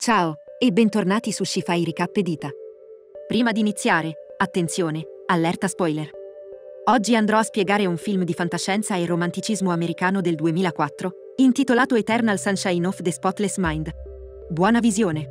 Ciao e bentornati su Sci-Fi Recap Edita. Prima di iniziare, attenzione, allerta spoiler. Oggi andrò a spiegare un film di fantascienza e romanticismo americano del 2004, intitolato Eternal Sunshine of the Spotless Mind. Buona visione!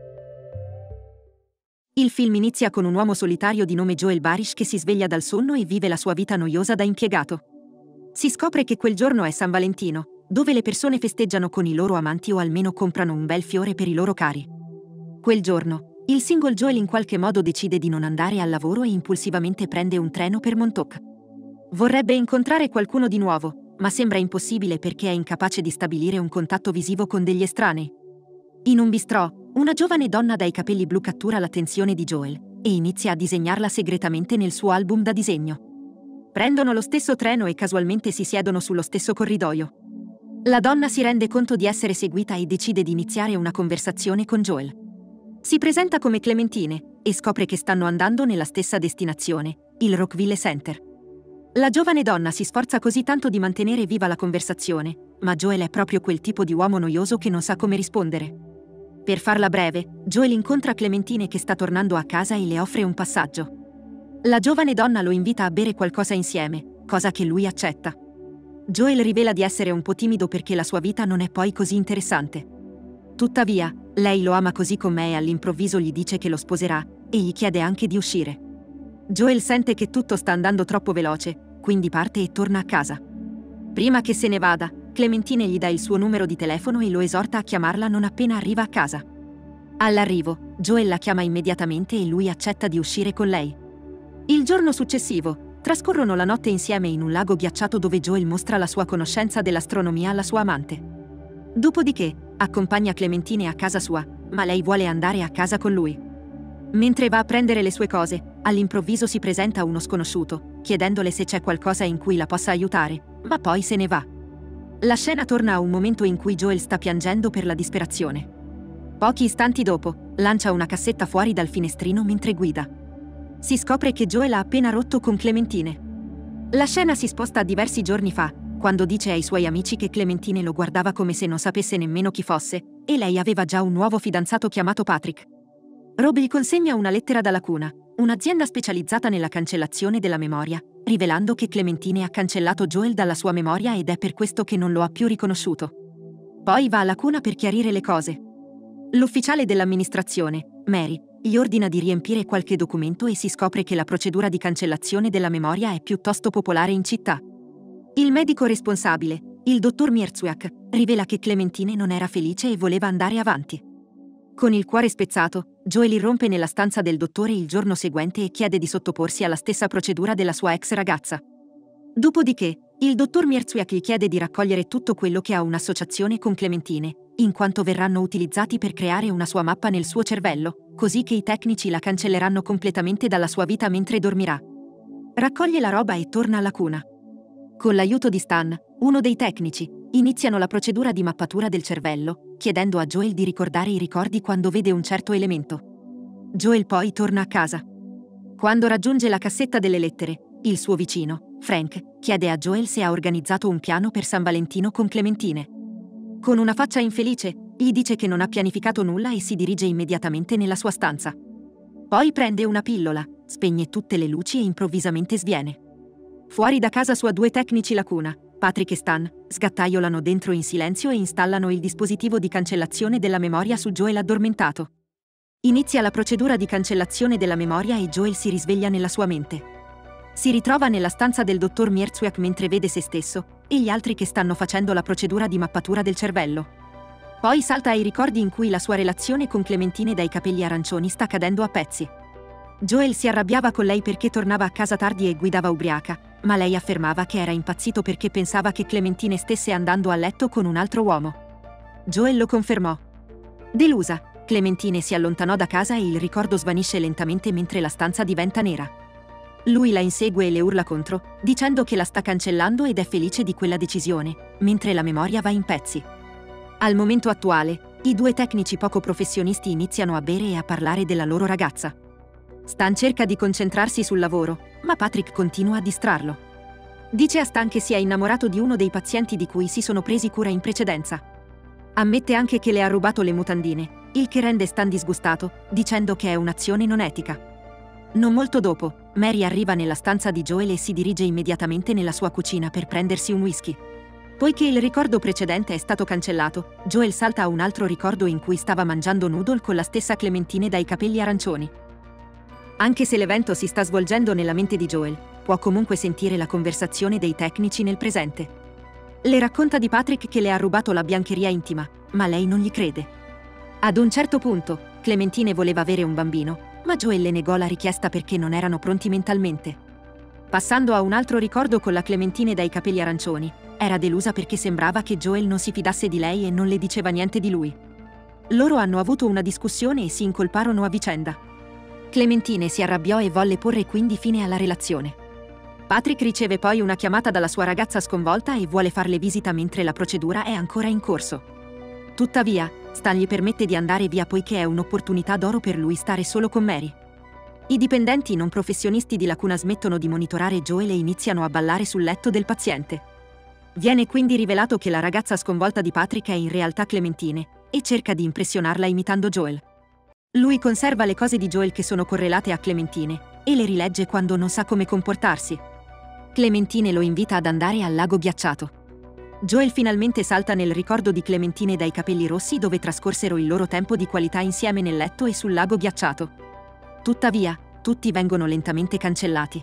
Il film inizia con un uomo solitario di nome Joel Barish che si sveglia dal sonno e vive la sua vita noiosa da impiegato. Si scopre che quel giorno è San Valentino, dove le persone festeggiano con i loro amanti o almeno comprano un bel fiore per i loro cari. Quel giorno, il single Joel in qualche modo decide di non andare al lavoro e impulsivamente prende un treno per Montauk. Vorrebbe incontrare qualcuno di nuovo, ma sembra impossibile perché è incapace di stabilire un contatto visivo con degli estranei. In un bistrò, una giovane donna dai capelli blu cattura l'attenzione di Joel e inizia a disegnarla segretamente nel suo album da disegno. Prendono lo stesso treno e casualmente si siedono sullo stesso corridoio. La donna si rende conto di essere seguita e decide di iniziare una conversazione con Joel. Si presenta come Clementine e scopre che stanno andando nella stessa destinazione, il Rockville Center. La giovane donna si sforza così tanto di mantenere viva la conversazione, ma Joel è proprio quel tipo di uomo noioso che non sa come rispondere. Per farla breve, Joel incontra Clementine che sta tornando a casa e le offre un passaggio. La giovane donna lo invita a bere qualcosa insieme, cosa che lui accetta. Joel rivela di essere un po' timido perché la sua vita non è poi così interessante. Tuttavia, lei lo ama così com'è e all'improvviso gli dice che lo sposerà e gli chiede anche di uscire. Joel sente che tutto sta andando troppo veloce, quindi parte e torna a casa. Prima che se ne vada, Clementine gli dà il suo numero di telefono e lo esorta a chiamarla non appena arriva a casa. All'arrivo, Joel la chiama immediatamente e lui accetta di uscire con lei. Il giorno successivo, trascorrono la notte insieme in un lago ghiacciato dove Joel mostra la sua conoscenza dell'astronomia alla sua amante. Dopodiché, accompagna Clementine a casa sua, ma lei vuole andare a casa con lui. Mentre va a prendere le sue cose, all'improvviso si presenta uno sconosciuto, chiedendole se c'è qualcosa in cui la possa aiutare, ma poi se ne va. La scena torna a un momento in cui Joel sta piangendo per la disperazione. Pochi istanti dopo, lancia una cassetta fuori dal finestrino mentre guida. Si scopre che Joel ha appena rotto con Clementine. La scena si sposta a diversi giorni fa, quando dice ai suoi amici che Clementine lo guardava come se non sapesse nemmeno chi fosse, e lei aveva già un nuovo fidanzato chiamato Patrick. Rob gli consegna una lettera da Lacuna, un'azienda specializzata nella cancellazione della memoria, rivelando che Clementine ha cancellato Joel dalla sua memoria ed è per questo che non lo ha più riconosciuto. Poi va a Lacuna per chiarire le cose. L'ufficiale dell'amministrazione, Mary, gli ordina di riempire qualche documento e si scopre che la procedura di cancellazione della memoria è piuttosto popolare in città. Il medico responsabile, il dottor Mierzwiak, rivela che Clementine non era felice e voleva andare avanti. Con il cuore spezzato, Joel irrompe nella stanza del dottore il giorno seguente e chiede di sottoporsi alla stessa procedura della sua ex ragazza. Dopodiché, il dottor Mierzwiak gli chiede di raccogliere tutto quello che ha un'associazione con Clementine, in quanto verranno utilizzati per creare una sua mappa nel suo cervello, così che i tecnici la cancelleranno completamente dalla sua vita mentre dormirà. Raccoglie la roba e torna alla cuna. Con l'aiuto di Stan, uno dei tecnici, iniziano la procedura di mappatura del cervello, chiedendo a Joel di ricordare i ricordi quando vede un certo elemento. Joel poi torna a casa. Quando raggiunge la cassetta delle lettere, il suo vicino, Frank, chiede a Joel se ha organizzato un piano per San Valentino con Clementine. Con una faccia infelice, gli dice che non ha pianificato nulla e si dirige immediatamente nella sua stanza. Poi prende una pillola, spegne tutte le luci e improvvisamente sviene. Fuori da casa sua due tecnici Lacuna, Patrick e Stan, sgattaiolano dentro in silenzio e installano il dispositivo di cancellazione della memoria su Joel addormentato. Inizia la procedura di cancellazione della memoria e Joel si risveglia nella sua mente. Si ritrova nella stanza del dottor Mierzwiak mentre vede se stesso e gli altri che stanno facendo la procedura di mappatura del cervello. Poi salta ai ricordi in cui la sua relazione con Clementine dai capelli arancioni sta cadendo a pezzi. Joel si arrabbiava con lei perché tornava a casa tardi e guidava ubriaca, ma lei affermava che era impazzito perché pensava che Clementine stesse andando a letto con un altro uomo. Joel lo confermò. Delusa, Clementine si allontanò da casa e il ricordo svanisce lentamente mentre la stanza diventa nera. Lui la insegue e le urla contro, dicendo che la sta cancellando ed è felice di quella decisione, mentre la memoria va in pezzi. Al momento attuale, i due tecnici poco professionisti iniziano a bere e a parlare della loro ragazza. Stan cerca di concentrarsi sul lavoro, ma Patrick continua a distrarlo. Dice a Stan che si è innamorato di uno dei pazienti di cui si sono presi cura in precedenza. Ammette anche che le ha rubato le mutandine, il che rende Stan disgustato, dicendo che è un'azione non etica. Non molto dopo, Mary arriva nella stanza di Joel e si dirige immediatamente nella sua cucina per prendersi un whisky. Poiché il ricordo precedente è stato cancellato, Joel salta a un altro ricordo in cui stava mangiando noodle con la stessa Clementine dai capelli arancioni. Anche se l'evento si sta svolgendo nella mente di Joel, può comunque sentire la conversazione dei tecnici nel presente. Le racconta di Patrick che le ha rubato la biancheria intima, ma lei non gli crede. Ad un certo punto, Clementine voleva avere un bambino, ma Joel le negò la richiesta perché non erano pronti mentalmente. Passando a un altro ricordo con la Clementine dai capelli arancioni, era delusa perché sembrava che Joel non si fidasse di lei e non le diceva niente di lui. Loro hanno avuto una discussione e si incolparono a vicenda. Clementine si arrabbiò e volle porre quindi fine alla relazione. Patrick riceve poi una chiamata dalla sua ragazza sconvolta e vuole farle visita mentre la procedura è ancora in corso. Tuttavia, Stan gli permette di andare via poiché è un'opportunità d'oro per lui stare solo con Mary. I dipendenti non professionisti di Lacuna smettono di monitorare Joel e iniziano a ballare sul letto del paziente. Viene quindi rivelato che la ragazza sconvolta di Patrick è in realtà Clementine e cerca di impressionarla imitando Joel. Lui conserva le cose di Joel che sono correlate a Clementine e le rilegge quando non sa come comportarsi. Clementine lo invita ad andare al lago ghiacciato. Joel finalmente salta nel ricordo di Clementine dai capelli rossi dove trascorsero il loro tempo di qualità insieme nel letto e sul lago ghiacciato. Tuttavia, tutti vengono lentamente cancellati.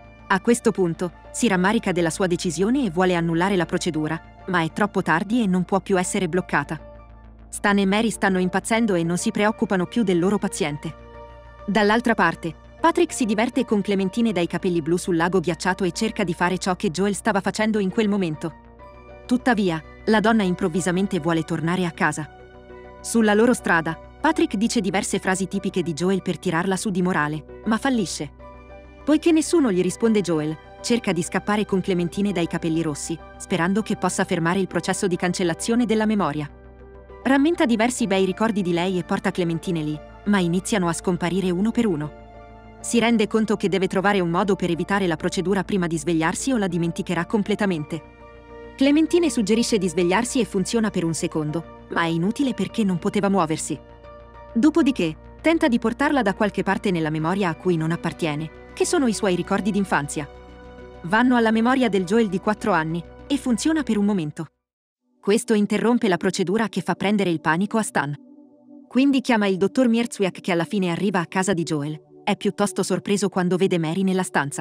A questo punto, si rammarica della sua decisione e vuole annullare la procedura, ma è troppo tardi e non può più essere bloccata. Stan e Mary stanno impazzendo e non si preoccupano più del loro paziente. Dall'altra parte, Patrick si diverte con Clementine dai capelli blu sul lago ghiacciato e cerca di fare ciò che Joel stava facendo in quel momento. Tuttavia, la donna improvvisamente vuole tornare a casa. Sulla loro strada, Patrick dice diverse frasi tipiche di Joel per tirarla su di morale, ma fallisce. Poiché nessuno gli risponde, Joel cerca di scappare con Clementine dai capelli rossi, sperando che possa fermare il processo di cancellazione della memoria. Rammenta diversi bei ricordi di lei e porta Clementine lì, ma iniziano a scomparire uno per uno. Si rende conto che deve trovare un modo per evitare la procedura prima di svegliarsi o la dimenticherà completamente. Clementine suggerisce di svegliarsi e funziona per un secondo, ma è inutile perché non poteva muoversi. Dopodiché, tenta di portarla da qualche parte nella memoria a cui non appartiene, che sono i suoi ricordi d'infanzia. Vanno alla memoria del Joel di 4 anni, e funziona per un momento. Questo interrompe la procedura che fa prendere il panico a Stan. Quindi chiama il dottor Mierzwiak che alla fine arriva a casa di Joel. È piuttosto sorpreso quando vede Mary nella stanza.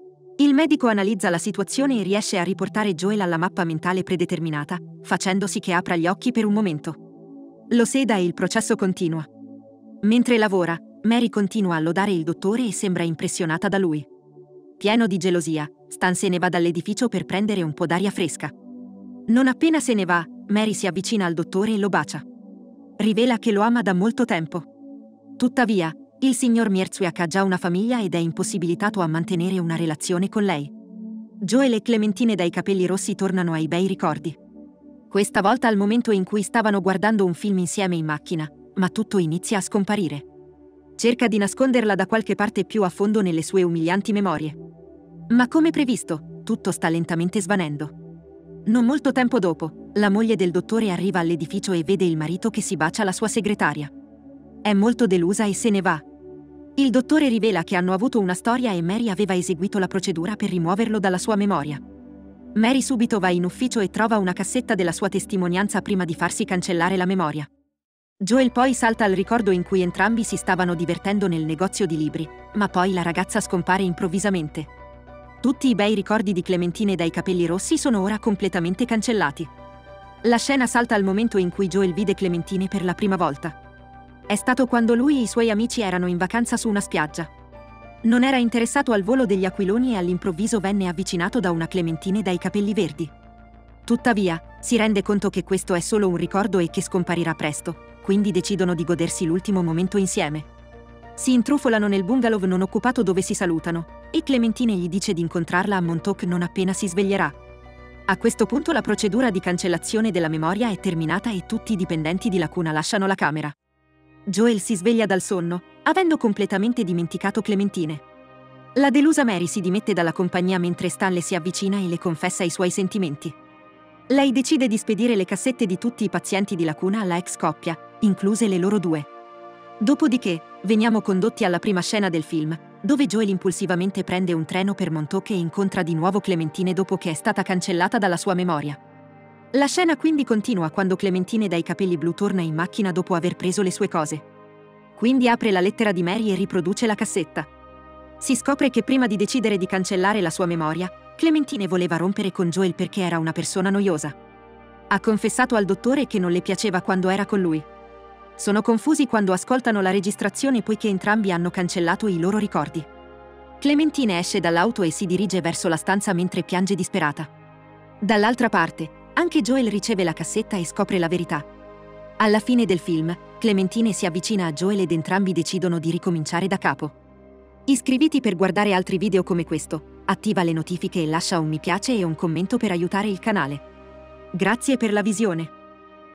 Il medico analizza la situazione e riesce a riportare Joel alla mappa mentale predeterminata, facendosi che apra gli occhi per un momento. Lo seda e il processo continua. Mentre lavora, Mary continua a lodare il dottore e sembra impressionata da lui. Pieno di gelosia, Stan se ne va dall'edificio per prendere un po' d'aria fresca. Non appena se ne va, Mary si avvicina al dottore e lo bacia. Rivela che lo ama da molto tempo. Tuttavia, il signor Mierzwiak ha già una famiglia ed è impossibilitato a mantenere una relazione con lei. Joel e Clementine dai capelli rossi tornano ai bei ricordi. Questa volta al momento in cui stavano guardando un film insieme in macchina, ma tutto inizia a scomparire. Cerca di nasconderla da qualche parte più a fondo nelle sue umilianti memorie. Ma come previsto, tutto sta lentamente svanendo. Non molto tempo dopo, la moglie del dottore arriva all'edificio e vede il marito che si bacia la sua segretaria. È molto delusa e se ne va. Il dottore rivela che hanno avuto una storia e Mary aveva eseguito la procedura per rimuoverlo dalla sua memoria. Mary subito va in ufficio e trova una cassetta della sua testimonianza prima di farsi cancellare la memoria. Joel poi salta al ricordo in cui entrambi si stavano divertendo nel negozio di libri, ma poi la ragazza scompare improvvisamente. Tutti i bei ricordi di Clementine dai capelli rossi sono ora completamente cancellati. La scena salta al momento in cui Joel vide Clementine per la prima volta. È stato quando lui e i suoi amici erano in vacanza su una spiaggia. Non era interessato al volo degli aquiloni e all'improvviso venne avvicinato da una Clementine dai capelli verdi. Tuttavia, si rende conto che questo è solo un ricordo e che scomparirà presto, quindi decidono di godersi l'ultimo momento insieme. Si intrufolano nel bungalow non occupato dove si salutano, e Clementine gli dice di incontrarla a Montauk non appena si sveglierà. A questo punto la procedura di cancellazione della memoria è terminata e tutti i dipendenti di Lacuna lasciano la camera. Joel si sveglia dal sonno, avendo completamente dimenticato Clementine. La delusa Mary si dimette dalla compagnia mentre Stanley si avvicina e le confessa i suoi sentimenti. Lei decide di spedire le cassette di tutti i pazienti di Lacuna alla ex coppia, incluse le loro due. Dopodiché, veniamo condotti alla prima scena del film, dove Joel impulsivamente prende un treno per Montauk e incontra di nuovo Clementine dopo che è stata cancellata dalla sua memoria. La scena quindi continua quando Clementine dai capelli blu torna in macchina dopo aver preso le sue cose. Quindi apre la lettera di Mary e riproduce la cassetta. Si scopre che prima di decidere di cancellare la sua memoria, Clementine voleva rompere con Joel perché era una persona noiosa. Ha confessato al dottore che non le piaceva quando era con lui. Sono confusi quando ascoltano la registrazione poiché entrambi hanno cancellato i loro ricordi. Clementine esce dall'auto e si dirige verso la stanza mentre piange disperata. Dall'altra parte, anche Joel riceve la cassetta e scopre la verità. Alla fine del film, Clementine si avvicina a Joel ed entrambi decidono di ricominciare da capo. Iscriviti per guardare altri video come questo, attiva le notifiche e lascia un mi piace e un commento per aiutare il canale. Grazie per la visione.